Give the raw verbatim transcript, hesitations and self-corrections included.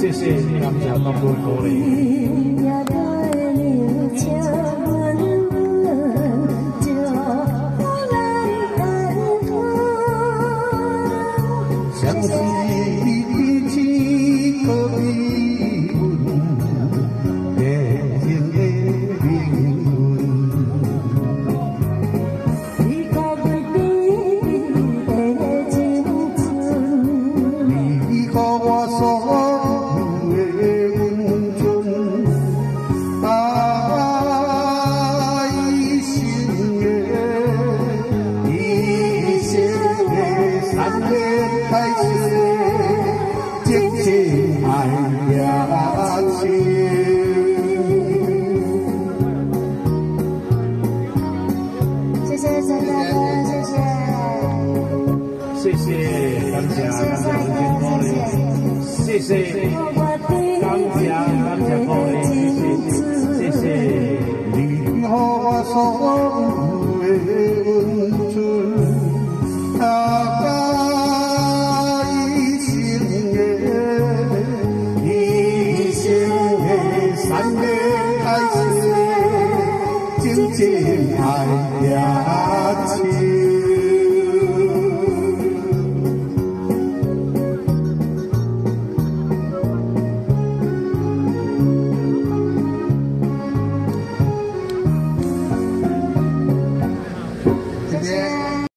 谢谢，感谢东哥鼓励。相思的情可比温，夜情的灵魂。你可袂比的青春，你给我所有的温存，啊，一生的，一生的三年。开始，真情爱呀情。谢谢陈大哥，谢谢。谢谢，感谢感谢文天鼓励，谢谢，感谢感谢鼓励，谢谢谢谢。你给我所有的温存，啊。三月开始，真情爱。